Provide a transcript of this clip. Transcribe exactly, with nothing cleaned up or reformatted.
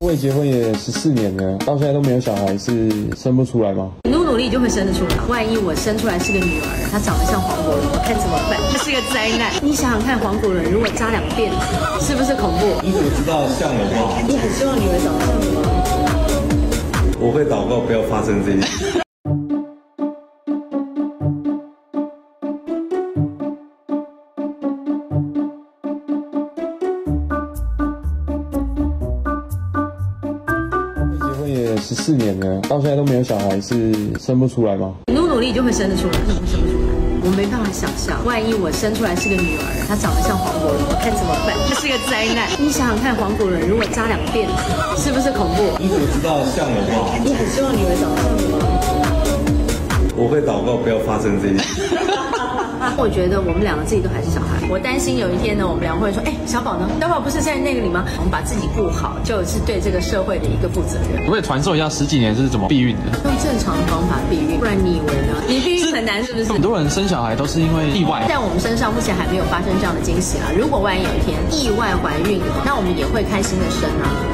未结婚也十四年了，到现在都没有小孩，是生不出来吗？ 努努力就会生得出来。万一我生出来是个女儿，她长得像黄国伦，我看怎么办？这是个灾难。你想想看，黄国伦如果扎两辫子，是不是恐怖？ 你怎么知道像我吗？ 你很希望女儿长得像你吗？ 我会祷告，不要发生这件事。 也十四年了，到现在都没有小孩，是生不出来吗？ 努努力就会生得出来，怎么会生不出来？我没办法想象，万一我生出来是个女儿，她长得像黄国伦，我看怎么办？这是个灾难。你想想看，黄国伦如果扎两辫子，是不是恐怖？ 你怎么知道像我吗？ 你很希望女儿长得像你吗？ 我会祷告，不要发生这件事。 我觉得我们两个自己都还是小孩，我担心有一天呢，我们两个会说，哎，小宝呢？小宝不是在那个里吗？我们把自己顾好，就是对这个社会的一个负责任。 可不可以传授一下十几年是怎么避孕的？ 用正常的方法避孕，不然你以为呢？你避孕很难是不是？ 很多人生小孩都是因为意外， 在我们身上目前还没有发生这样的惊喜啊。如果万一有一天意外怀孕了，那我们也会开心的生啊。